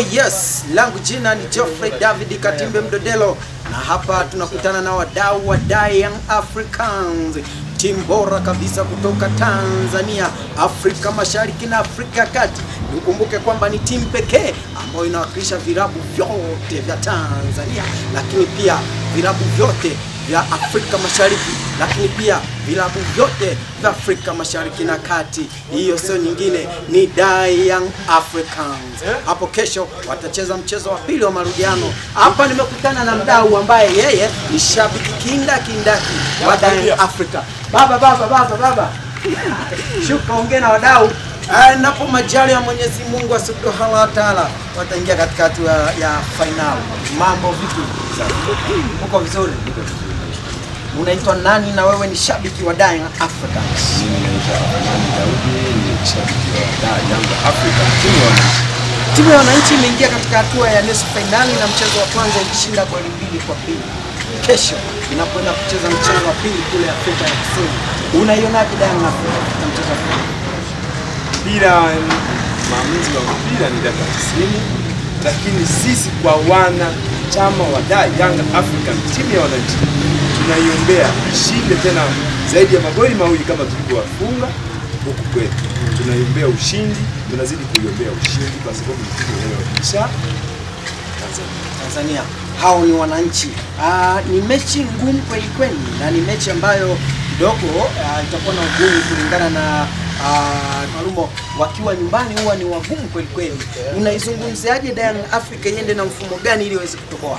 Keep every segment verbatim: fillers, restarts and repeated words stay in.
yes, langu jina ni Geoffrey David Katimbe Mdodelo, na hapa tunakutana na wadau wa Young Africans, timu bora kabisa kutoka Tanzania, Afrika Mashariki na Afrika Kati. Nikumbuke kwamba ni timu pekee ambayo inawakilisha vilabu vyote vya Tanzania, lakini pia vilabu vyote vya Afrika Mashariki, lakini pia vilabu vyote vya Afrika Mashariki na Kati. Hiyo sio nyingine, ni Young Africans. Hapo kesho watacheza mchezo wa pili wa marudiano. Hapa nimekutana na mdau ambaye yeye ni shabiki kinda kindaki wa Young Africa. Baba baba baba baba. Shuka ongea na wadau. Ah, napo majali ya Mwenyezi Mungu Subhanahu wa Ta'ala wataingia katika hatua ya final. Mambo vipi? Uko vizuri? Unaitwa nani na wewe ni shabiki wa Young Africans? Mimi naitwa Amani Daudi, ni shabiki wa Young Africans. Timu ya wananchi. Timu ya wananchi imeingia katika hatua ya nusu finali na mchezo wa kwanza ikishinda goli mbili kwa pili. Kesho inakwenda kucheza mchezo wa pili kule Afrika ya Kusini. Unaionaje Young Africans katika mchezo wa pili? Bila maamuzi wa mpira ni dakika tisini, lakini sisi kwa wana chama wa Young Africans, timu ya wananchi, tunaiombea ishinde tena zaidi ya magoli mawili kama tulivyowafunga huku kwetu. Tunaiombea ushindi, tunazidi kuiombea ushindi kwa sababu ni timu inayowakilisha Tanzania. Tanzania. Hao ni wananchi. Ah, ni mechi ngumu kweli kweli, na ni mechi ambayo kidogo uh, itakuwa na ugumu kulingana na uh, Marumo wakiwa nyumbani huwa ni wagumu kweli kweli. Unaizungumziaje Young Africa iende na mfumo gani ili iweze kutokoa?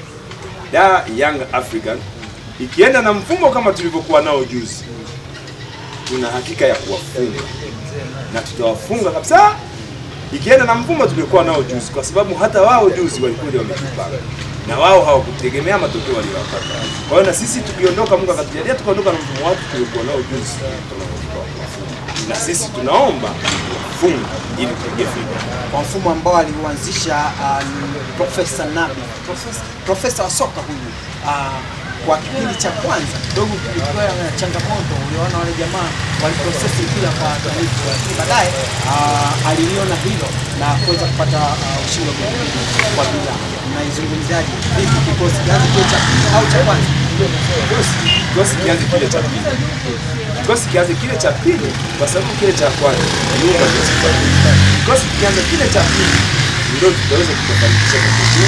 Da Young African ikienda na mfumo kama tulivyokuwa nao juzi, tuna hakika ya kuwafunga na tutawafunga kabisa. Ikienda na mfumo tuliokuwa nao juzi, kwa sababu hata wao juzi walikuwa wamejipanga na wao hawakutegemea matokeo waliyopata. Kwa hiyo na sisi tukiondoka, Mungu akatujalia tukaondoka na mfumo wao tuliokuwa nao juzi, na sisi tunaomba funga ili tupige finali kwa mfumo ambao aliuanzisha uh, Profesa Nabi, Profesa Profesa wa soka huyu. Uh, kwa kipindi cha kwanza kidogo kulikuwa na changamoto, uliona wale jamaa waliprocess mpira kwa dhaifu, lakini baadaye uh, aliliona hilo na kuweza kupata uh, ushindi kwa bila. Mnaizungumziaje vipi kikosi kianze kile cha au cha kwanza? Kikosi kianze kile cha pili. Kikosi kianze kile cha pili kwa sababu kile cha kwanza nyumba ya safari. Kikosi kianze kile cha pili ndio tutaweza kufanikisha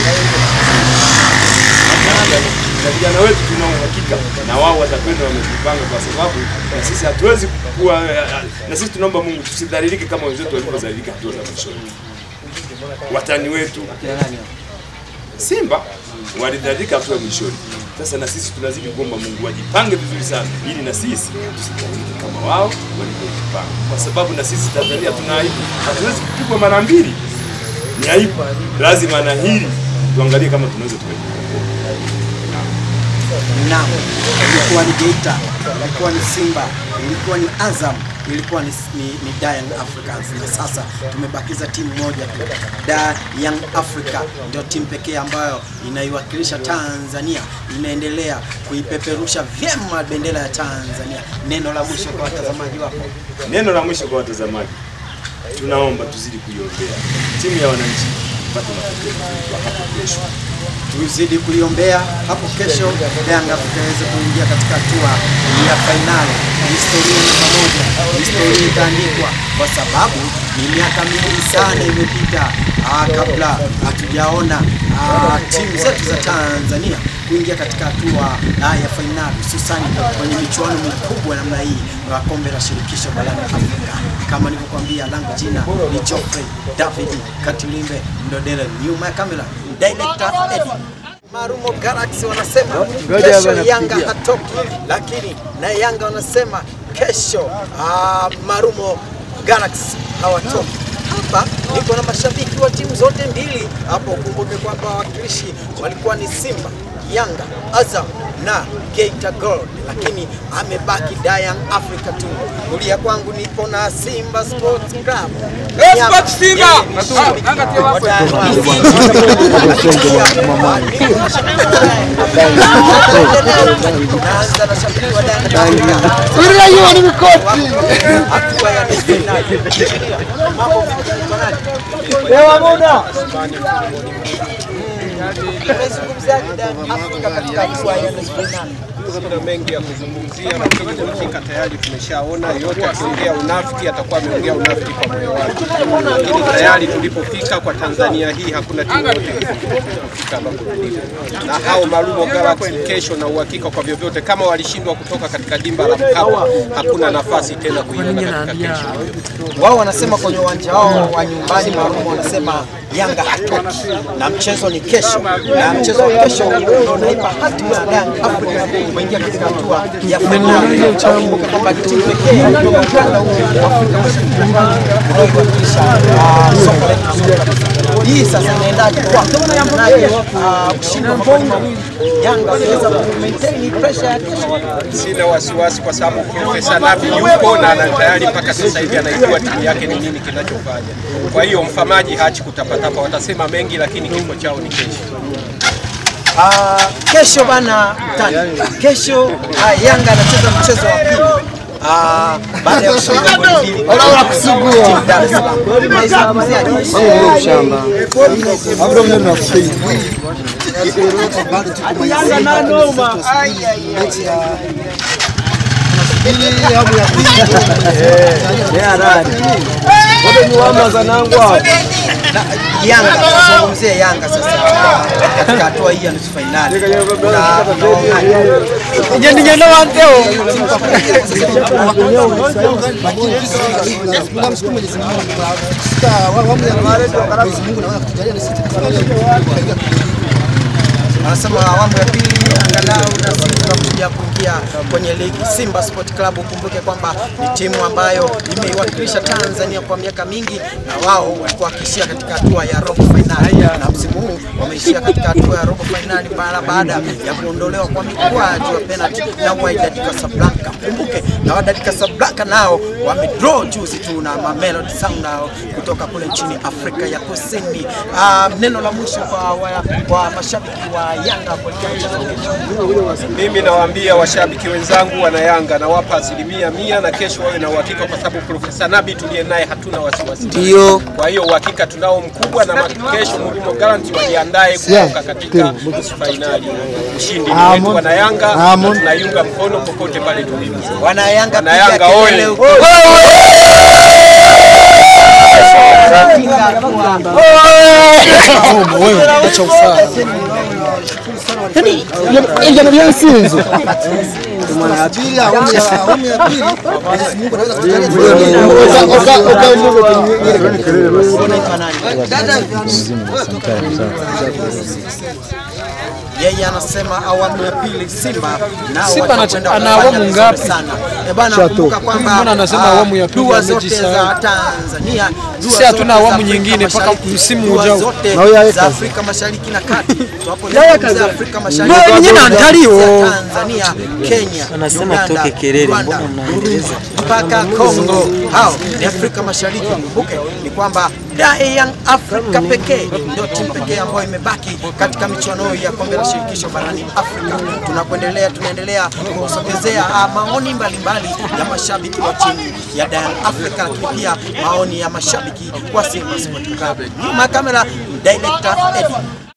na vijana wetu tuna uhakika na wao watakwenda wamejipanga, kwa sababu na sisi hatuwezi kuwa, na sisi tunaomba Mungu tusidhalilike kama wenzetu walivyodhalilika hatua za mwisho. Watani wetu Simba walidhalilika hatua ya mwisho. Sasa na sisi tunazidi kuomba Mungu wajipange vizuri sana ili na sisi tusidhalilike kama wao walivyojipanga, kwa sababu na sisi Tanzania tuna aibu, hatuwezi kupigwa mara mbili, ni aibu. Lazima na hili tuangalie kama tunaweza tukajipanga. Naam, ilikuwa ni Geita, ilikuwa ni Simba, ilikuwa ni Azam, ilikuwa ni, ni, ni Young Africans, na sasa tumebakiza timu moja tu. Young Africa ndio timu pekee ambayo inaiwakilisha Tanzania, inaendelea kuipeperusha vyema bendera ya Tanzania. Neno la mwisho kwa watazamaji wako? Neno la mwisho kwa watazamaji, tunaomba tuzidi kuiombea timu ya wananchi pate matokeo hapo kesho. Tuzidi kuiombea hapo kesho Young Africa iweze kuingia katika hatua ya finali. Historia ni pamoja, historia itaandikwa kwa sababu ni miaka mingi sana imepita kabla hatujaona timu zetu za Tanzania kuingia katika hatua ya finali, hususan kwenye michuano mikubwa namna hii ya kombe la shirikisho barani Afrika. Kama nilivyokuambia, langu jina ni Geoffrey David Katimbe Mdodelo, nyuma ya kamera director Eddie. Marumo Galaxy wanasema kesho Yanga hatoki, lakini na Yanga wanasema kesho uh, Marumo Galaxy hawatoki. Hapa niko na mashabiki wa timu zote mbili. Hapo ukumbuke kwamba wawakilishi walikuwa ni Simba, Yanga, Azam na Geita Gold, lakini amebaki Young Africa tu. Kulia kwangu nipo na Simba Sports Club. Sports Simba. Angatia wapo. Naanza na shabiki wa Young Africa. Suria hiyo ni mkoti. Hatua ya nusu finali. Mambo vipi? Ewa muda. Kuna mengi ya kuzungumzia, lakini kufika tayari tumeshaona yote. Akiongea unafiki atakuwa ameongea unafiki kwa moyo wake, lakini tayari tulipofika kwa Tanzania hii hakuna timu yote kufika ambapo tulipo, na hao Marumo Galaxy kesho na uhakika kwa vyovyote kama walishindwa kutoka katika dimba la Mkapa, hakuna nafasi tena kuiona katika kesho. Wao wanasema kwenye uwanja wao wa nyumbani, Marumo wanasema Yanga hatoki na mchezo ni kesho, na mchezo wa kesho ndio unaipa hatima ya Yanga Afrika kuingia katika hatua ya fainali. Utakumbuka kwamba timu pekee kutoka ukanda huu wa Afrika Mashariki inayowakilisha soka letu. Hii sasa inaendaje kwa ushindi wa magoli mawili? Yanga wanaweza kumaintain pressure ya kesho? Sina wasiwasi kwa sababu Profesa Nabi yuko na ana tayari mpaka sasa hivi anaijua timu yake ni nini kinachofanya. Kwa hiyo mfamaji hachi kutapatapa, watasema mengi lakini kifo chao ni kesho. Uh, kesho bana mtani. Kesho uh, Yanga anacheza mchezo wa pili. Ah, baada ya kushinda goli mbili. Wala kusugua. Dar es Salaam. Tunazungumziaje? Sio shamba. Hapo ndio tunafanya. Yanga na noma. Ai ai Ili hapo ya pili. Eh, ni harani. Wote ni wama zanangu hapo. Yanga tunazungumzia Yanga sasa katika hatua hii ya nusu finali. Je, ni ndio wanteo? Anasema awamu ya pili angalau na Simba kuja kuingia kwenye ligi. Simba Sport Club, ukumbuke kwamba ni timu ambayo imeiwakilisha Tanzania kwa miaka mingi, na wao walikuwa wakishia katika hatua ya robo finali, na msimu huu wameishia katika hatua ya robo finali baada baada ya kuondolewa kwa mikwaju ya penalty na Wydad Casablanca. Kumbuke na Wydad Casablanca nao wamedraw juzi tu na Mamelodi Sundowns kutoka kule nchini Afrika ya Kusini. Uh, neno la mwisho kwa wa, kwa mashabiki wa Yanga kuelekea mchezo kesho. Mimi nawaambia washabiki wenzangu wana Yanga, na wapa asilimia mia na kesho wawe na uhakika kwa sababu Profesa Nabi tuliye naye hatuna wasiwasi. Ndio. Kwa hiyo uhakika tunao mkubwa, na kesho Marumo Galaxy wajiandae kutoka katika finali. Ushindi ni wetu wana Yanga, na tunaiunga mkono popote pale tulipo. Wana Yanga na Yanga oye. Wewe acha ufaa. Yaani ndio yansinzo. Maana pili au awamu ya pili Mungu anaweza kutujalia. Yeye anasema awamu ya pili Simba nao Simba ana awamu ngapi sana. Eh bana, kumbuka kwamba mbona anasema awamu ya pili dua zote za Tanzania, sisi hatuna awamu nyingine mpaka msimu ujao za Afrika Mashariki na Kati. Tunapozungumzia Afrika Mashariki Tanzania, Kenya, anasema toke kelele, mbona mnaendeleza mpaka Kongo. Hao ni Afrika Mashariki. Kumbuke ni kwamba Young Africa pekee ndio timu pekee ambayo imebaki katika michuano ya kombe la shirikisho barani Afrika. Tunakuendelea tunaendelea kusogezea maoni mbalimbali ya mashabiki wa timu ya Young Africa, lakini pia maoni ya mashabiki wa Simba Sport Club. Nyuma kamera director Eddie.